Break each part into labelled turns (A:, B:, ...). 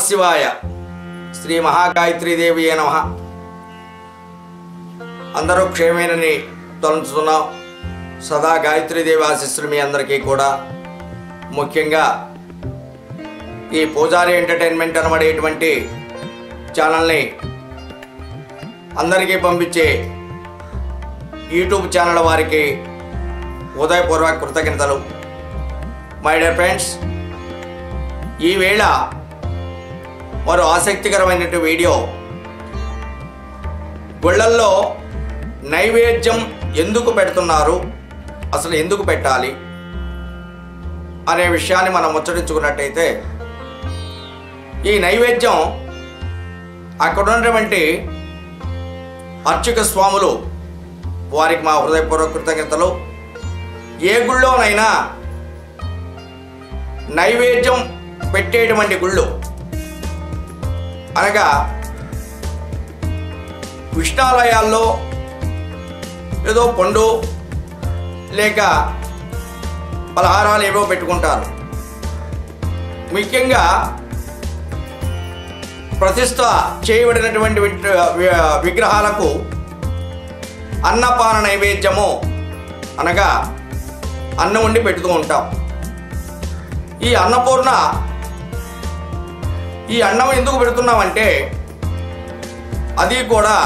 A: శివాయ. శ్రీ మహాగాయత్రీ దేవి నమః. అందరూ క్షేమేనని తలుచుతున్నాం. సదా గాయత్రీదేవి ఆశీస్సులు మీ అందరికీ కూడా. ముఖ్యంగా ఈ పూజారి ఎంటర్టైన్మెంట్ అనబడేటువంటి ఛానల్ని అందరికీ పంపించే యూట్యూబ్ ఛానల్ వారికి ఉదయపూర్వక కృతజ్ఞతలు. మై డియర్ ఫ్రెండ్స్, ఈవేళ మరో ఆసక్తికరమైనటువంటి వీడియో. గుళ్ళల్లో నైవేద్యం ఎందుకు పెడుతున్నారు, అసలు ఎందుకు పెట్టాలి అనే విషయాన్ని మనం ముచ్చటించుకున్నట్టయితే, ఈ నైవేద్యం అక్కడ ఉన్నటువంటి అర్చక స్వాములు వారికి మా హృదయపూర్వక కృతజ్ఞతలు. ఏ గుళ్ళోనైనా నైవేద్యం పెట్టేటువంటి గుళ్ళు అనగా విష్ణాలయాల్లో ఏదో పండు లేక పలహారాలు ఏవో పెట్టుకుంటారు. ముఖ్యంగా ప్రతిష్ఠ చేయబడినటువంటి విగ్రహాలకు అన్నపాన నైవేద్యము అనగా అన్నం వండి పెడుతూ ఉంటాం. ఈ అన్నపూర్ణ, ఈ అన్నం ఎందుకు పెడుతున్నామంటే, అది కూడా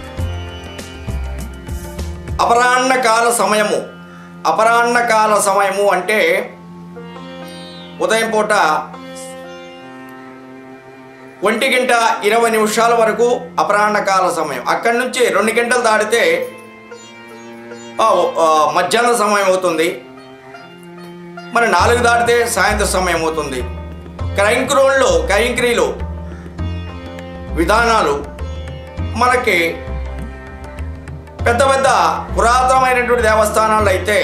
A: అపరాహ్నకాల సమయము. అపరాహ్నకాల సమయము అంటే ఉదయం పూట 1:20 వరకు అపరాహ్నకాల సమయం. అక్కడి నుంచి 2 గంటలు దాటితే మధ్యాహ్న సమయం అవుతుంది. మరి 4 దాటితే సాయంత్రం సమయం అవుతుంది. కైంక్రీలు విధానాలు మనకి పెద్ద పెద్ద పురాతనమైనటువంటి దేవస్థానాలు అయితే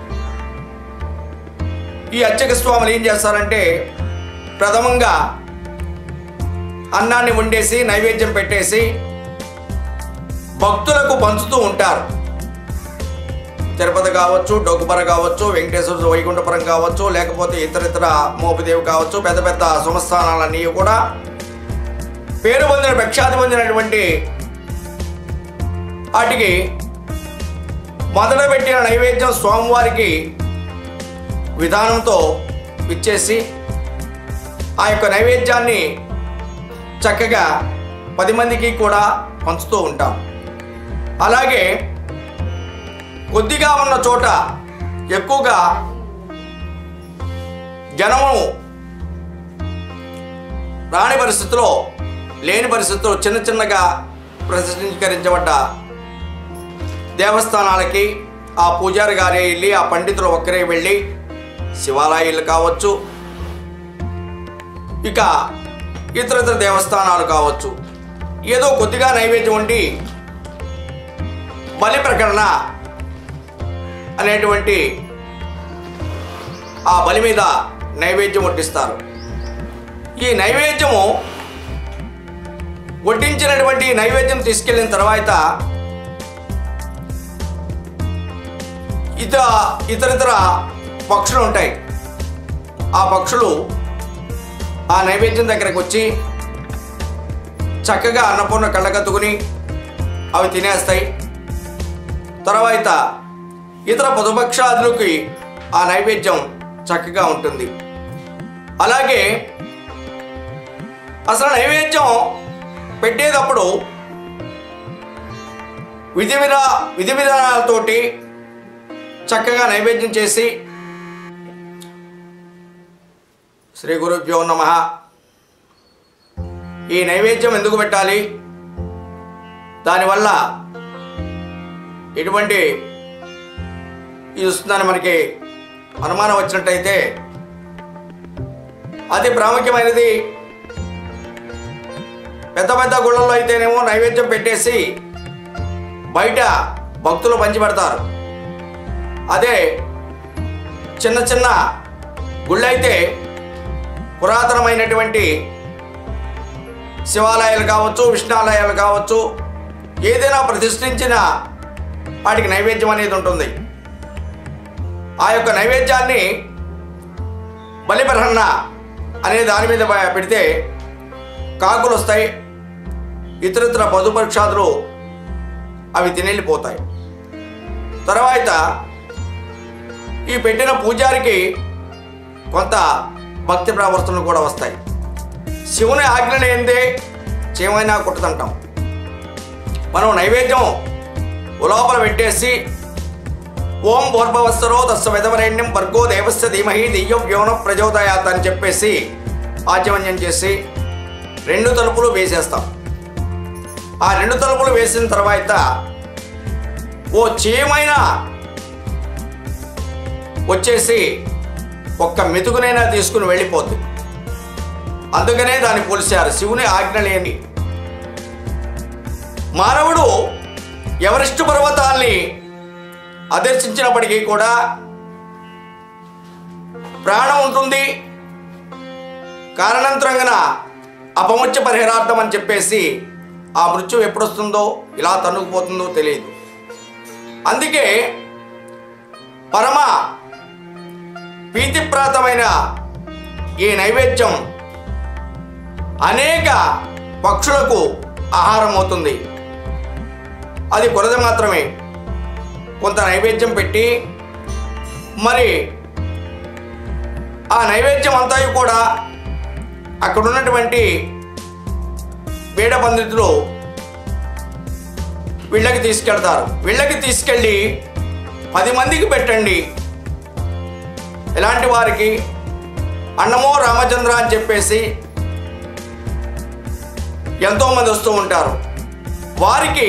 A: ఈ అర్చక స్వాములు ఏం చేస్తారంటే, ప్రథమంగా అన్నాన్ని వండేసి నైవేద్యం పెట్టేసి భక్తులకు పంచుతూ ఉంటారు. తిరుపతి కావచ్చు, డొక్కుపర కావచ్చు, వెంకటేశ్వర వైకుంఠపురం కావచ్చు, లేకపోతే ఇతర మోపిదేవి కావచ్చు, పెద్ద పెద్ద సంస్థానాలన్నీ కూడా పేరు పొందిన, ప్రఖ్యాతి పొందినటువంటి వాటికి మొదట పెట్టిన నైవేద్యం స్వామివారికి విధానంతో ఇచ్చేసి ఆ యొక్క నైవేద్యాన్ని చక్కగా 10 మందికి కూడా పంచుతూ ఉంటాం. అలాగే కొద్దిగా ఉన్న చోట ఎక్కువగా జనము రాని పరిస్థితిలో, లేని పరిస్థితుల్లో చిన్నగా ప్రతిష్ఠీకరించబడ్డ దేవస్థానాలకి ఆ పూజారి గారే వెళ్ళి, ఆ పండితులు ఒక్కరే వెళ్ళి, శివాలయాలు కావచ్చు, ఇక ఇతర దేవస్థానాలు కావచ్చు, ఏదో కొద్దిగా నైవేద్యం వండి బలి ప్రకరణ అనేటువంటి ఆ బలి మీద నైవేద్యం వడ్డిస్తారు. ఈ నైవేద్యము వడ్డించినటువంటి నైవేద్యం తీసుకెళ్ళిన తర్వాత ఇతర పక్షులు ఉంటాయి. ఆ పక్షులు ఆ నైవేద్యం దగ్గరకు వచ్చి చక్కగా అన్నపూర్ణ కళ్ళకత్తుకుని అవి తినేస్తాయి. తర్వాత ఇతర పశుపక్షాదులకి ఆ నైవేద్యం చక్కగా ఉంటుంది. అలాగే అసలు నైవేద్యం పెట్టేటప్పుడు విధి విధానాలతోటి చక్కగా నైవేద్యం చేసి, శ్రీ గురుభ్యో నమః, ఈ నైవేద్యం ఎందుకు పెట్టాలి, దానివల్ల ఎటువంటి ఇది వస్తుందని మనకి అనుమానం వచ్చినట్టయితే, అది ప్రాముఖ్యమైనది. పెద్ద పెద్ద గుళ్ళల్లో అయితేనేమో నైవేద్యం పెట్టేసి బయట భక్తులు పంచిపెడతారు. అదే చిన్న గుళ్ళు అయితే, పురాతనమైనటువంటి శివాలయాలు కావచ్చు, విష్ణాలయాలు కావచ్చు, ఏదైనా ప్రతిష్ఠించిన వాటికి నైవేద్యం అనేది ఉంటుంది. ఆ యొక్క నైవేద్యాన్ని బలిప్రహరణ అనే దాని మీద పెడితే కాకులు వస్తాయి, ఇతరితర పశుపక్షాదులు అవి తినెళ్ళిపోతాయి. తర్వాత ఈ పెట్టిన పూజారికి కొంత భక్తి ప్రవర్తనలు కూడా వస్తాయి. శివుని ఆజ్ఞ లేనిదే చేమైనా కుట్టదంటాం. మనం నైవేద్యం లోపల పెట్టేసి ఓం భూర్భవస్సరో తస్స విధవరేణ్యం భర్గో దేవస్య ధీమహి ధియో వ్యోన ప్రచోదయాత్ అని చెప్పేసి ఆచమన్యం చేసి 2 తలుపులు వేసేస్తాం. ఆ 2 తలుపులు వేసిన తర్వాత ఓ చీమైనా వచ్చేసి ఒక్క మెతుకునైనా తీసుకుని వెళ్ళిపోద్ది. అందుకనే దాన్ని పోల్చారు శివుని ఆజ్ఞ లేని. మానవుడు ఎవరెస్ట్ పర్వతాల్ని అదర్శించినప్పటికీ కూడా ప్రాణం ఉంటుంది. కారణాంతరంగా అపముత్య పరిహారార్థం అని చెప్పేసి ఆ మృత్యు ఎప్పుడు వస్తుందో ఇలా తన్నుకుపోతుందో తెలియదు. అందుకే పరమ ప్రీతిప్రాతమైన ఈ నైవేద్యం అనేక పక్షులకు ఆహారం అవుతుంది. అది కొరత మాత్రమే. కొంత నైవేద్యం పెట్టి మరి ఆ నైవేద్యం అంతా కూడా అక్కడ ఉన్నటువంటి బీడ పండితులు వీళ్ళకి తీసుకెళ్తారు. వీళ్ళకి తీసుకెళ్ళి 10 మందికి పెట్టండి. ఇలాంటి వారికి అన్నమో రామచంద్ర అని చెప్పేసి ఎంతోమంది వస్తూ ఉంటారు. వారికి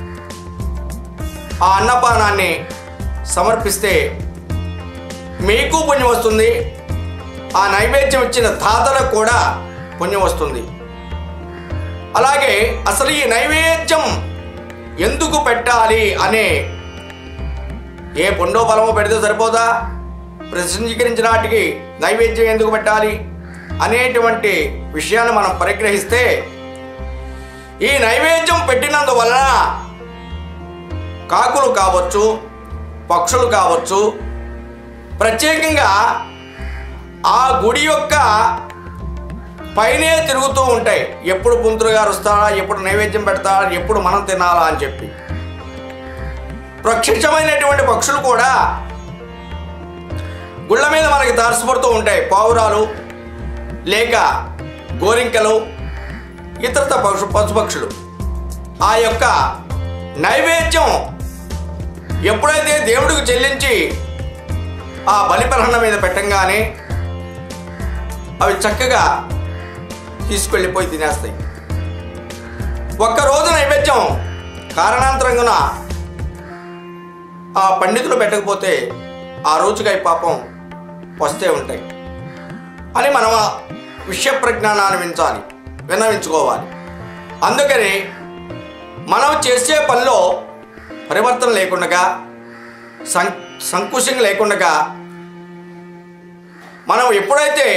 A: ఆ అన్నపానాన్ని సమర్పిస్తే మీకు పుణ్యం వస్తుంది. ఆ నైవేద్యం ఇచ్చిన తాతలకు కూడా పుణ్యం వస్తుంది. అలాగే అసలు ఈ నైవేద్యం ఎందుకు పెట్టాలి అనే ఏ పుండో బలమో పెడితే సరిపోదా? ప్రసిద్ధీకరించిన వాటికి నైవేద్యం ఎందుకు పెట్టాలి అనేటువంటి విషయాన్ని మనం పరిగ్రహిస్తే ఈ నైవేద్యం పెట్టినందువలన కాకులు కావచ్చు, పక్షులు కావచ్చు, ప్రత్యేకంగా ఆ గుడి యొక్క పైనే తిరుగుతూ ఉంటాయి. ఎప్పుడు పుంతులు గారు వస్తారా, ఎప్పుడు నైవేద్యం పెడతారా, ఎప్పుడు మనం తినాలా అని చెప్పి. ప్రత్యక్షమైనటువంటి పక్షులు కూడా గుళ్ళ మీద మనకి తారసపడుతూ ఉంటాయి. పావురాలు లేక గోరింకలు ఇతరత పశుపక్షులు ఆ యొక్క నైవేద్యం ఎప్పుడైతే దేవుడికి చెల్లించి ఆ బలిపరహణ మీద పెట్టంగానే అవి చక్కగా తీసుకెళ్ళిపోయి తినేస్తాయి. ఒక్కరోజు నైవేద్యం కారణాంతరంగా ఆ పండితులు పెట్టకపోతే ఆ రోజుకి అవి పాపం వస్తే ఉంటాయి అని మనం విషయ ప్రజ్ఞానాన్ని విన్నవించుకోవాలి. అందుకని మనం చేసే పనిలో పరివర్తన లేకుండా సంకుశం లేకుండా మనం ఎప్పుడైతే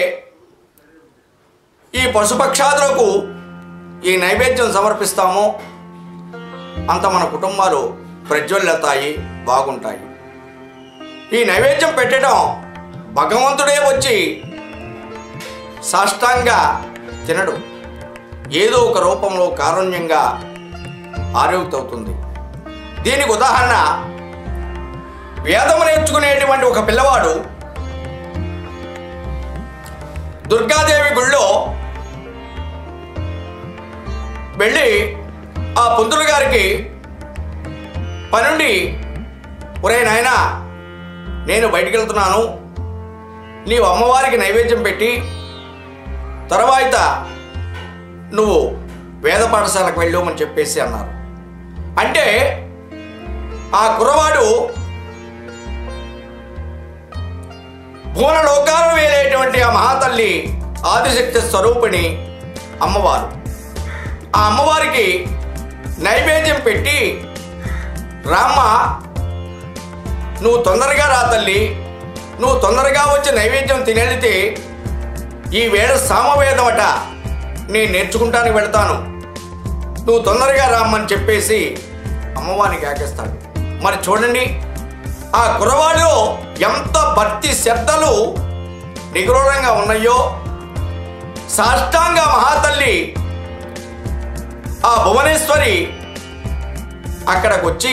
A: ఈ పశుపక్షాదులకు ఈ నైవేద్యం సమర్పిస్తామో అంత మన కుటుంబాలు ప్రజ్వలితాయి, బాగుంటాయి. ఈ నైవేద్యం పెట్టడం భగవంతుడే వచ్చి సాష్టాంగా తినడు. ఏదో ఒక రూపంలో కారుణ్యంగా ఆరోగ్యవుతుంది. దీనికి ఉదాహరణ వేదము నేర్చుకునేటువంటి ఒక పిల్లవాడు దుర్గాదేవి గుళ్ళో వెళ్ళి ఆ పంతులు గారికి పనుండి, ఒరే నాయనా నేను బయటికి వెళ్తున్నాను, నీవు అమ్మవారికి నైవేద్యం పెట్టి తర్వాత నువ్వు వేద పాఠశాలకు వెళ్ళమని చెప్పేసి అన్నారు. అంటే ఆ కుర్రవాడు భువన లోకాలను వేలేటువంటి ఆ మహాతల్లి ఆదిశక్తి స్వరూపిణి అమ్మవారు. ఆ అమ్మవారికి నైవేద్యం పెట్టి, రామ్మ నువ్వు తొందరగా రా తల్లి, నువ్వు తొందరగా వచ్చి నైవేద్యం తినెళితే ఈ వేళ సామవేదమట నేను నేర్చుకుంటానికి వెళతాను, నువ్వు తొందరగా రామ్మని చెప్పేసి అమ్మవారిని కాకేస్తాడు. మరి చూడండి ఆ కుర్రవాడిలో ఎంత భక్తి శ్రద్ధలు నిగూఢంగా ఉన్నాయో. సాష్టాంగ మహాతల్లి ఆ భువనేశ్వరి అక్కడికి వచ్చి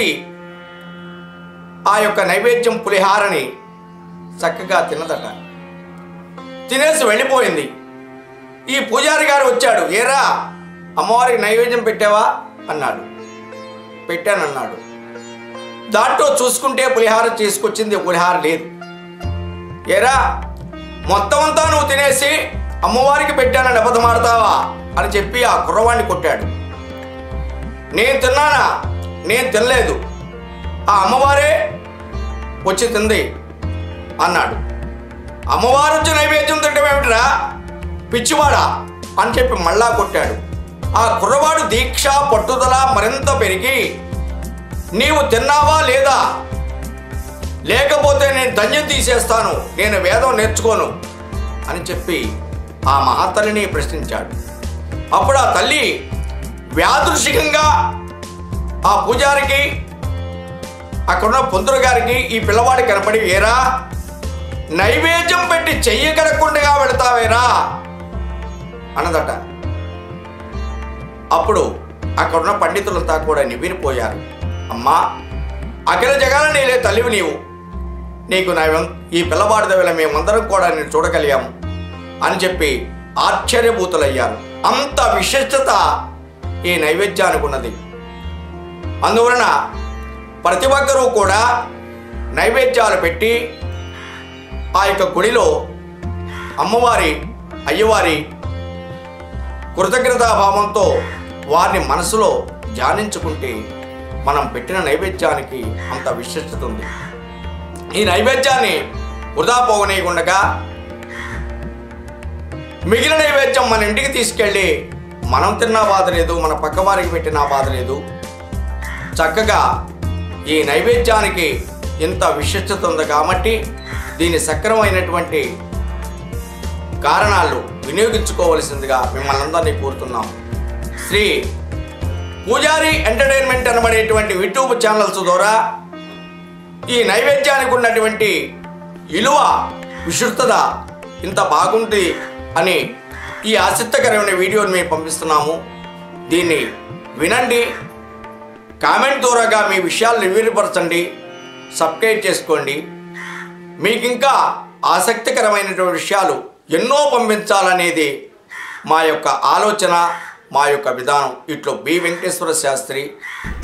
A: ఆ యొక్క నైవేద్యం పులిహారని చక్కగా తిన్నదట. తినేసి వెళ్ళిపోయింది. ఈ పూజారి గారు వచ్చాడు. ఏరా అమ్మవారికి నైవేద్యం పెట్టావా అన్నాడు. పెట్టానన్నాడు. దాంట్లో చూసుకుంటే పులిహార చేసుకొచ్చింది, పులిహార లేదు. ఏరా మొత్తం అంతా నువ్వు తినేసి అమ్మవారికి పెట్టానని అబద్ధమాడతావా అని చెప్పి ఆ కుర్రవాణ్ణి కొట్టాడు. నేను తిన్నానా? నేను తినలేదు, ఆ అమ్మవారే వచ్చి తింది అన్నాడు. అమ్మవారు వచ్చి నైవేద్యం తింటాం ఏమిటిరా పిచ్చివాడా అని చెప్పి మళ్ళా కొట్టాడు. ఆ కుర్రవాడు దీక్ష పట్టుదల మరింత పెరిగి, నీవు తిన్నావా లేదా, లేకపోతే నేను ధన్యం తీసేస్తాను, నేను వేదం నేర్చుకోను అని చెప్పి ఆ మహాతల్లిని ప్రశ్నించాడు. అప్పుడు ఆ తల్లి వ్యాదృశికంగా ఆ పూజారికి అక్కడున్న పొందురు గారికి ఈ పిల్లవాడి కనపడి, ఏరా నైవేద్యం పెట్టి చెయ్యి కడకుండా వెళతావేరా అన్నదట. అప్పుడు అక్కడున్న పండితులంతా కూడా నివ్విరిపోయారు. అమ్మా, అఖిల జగాల నీలే తల్లివి నీవు, నీకు ఈ పిల్లవాడి దగ్గర మేమందరం కూడా నేను చూడగలిగాము అని చెప్పి ఆశ్చర్యభూతులయ్యారు. అంత విశిష్టత ఈ నైవేద్యానికి ఉన్నది. అందువలన ప్రతి ఒక్కరూ కూడా నైవేద్యాలు పెట్టి ఆ యొక్క గుడిలో అమ్మవారి అయ్యవారి కృతజ్ఞతాభావంతో వారిని మనసులో ధ్యానించుకుంటే మనం పెట్టిన నైవేద్యానికి అంత విశిష్టత ఉంది. ఈ నైవేద్యాన్ని వృధా పోగనేయకుండా మిగిలిన నైవేద్యం మన ఇంటికి తీసుకెళ్ళి మనం తిన్నా బాధ లేదు, మన పక్కవారికి పెట్టినా బాధ లేదు. చక్కగా ఈ నైవేద్యానికి ఇంత విశిష్టత ఉంది కాబట్టి దీని సక్రమైనటువంటి కారణాలు వినియోగించుకోవలసిందిగా మిమ్మల్ని అందరినీ కోరుతున్నాం. శ్రీ పూజారి ఎంటర్టైన్మెంట్ అనబడేటువంటి యూట్యూబ్ ఛానల్స్ ద్వారా ఈ నైవేద్యానికి ఉన్నటువంటి విలువ విశుద్ధత ఇంత బాగుంది అని ఈ ఆసక్తికరమైన వీడియోని మేము పంపిస్తున్నాము. దీన్ని వినండి, కామెంట్ ద్వారాగా మీ విషయాలు నివేదిపరచండి, సబ్స్క్రైబ్ చేసుకోండి. మీకు ఇంకా ఆసక్తికరమైనటువంటి విషయాలు ఎన్నో పంపించాలనేది మా యొక్క ఆలోచన, మా యొక్క విధానం. ఇట్లో బి వెంకటేశ్వర శాస్త్రి.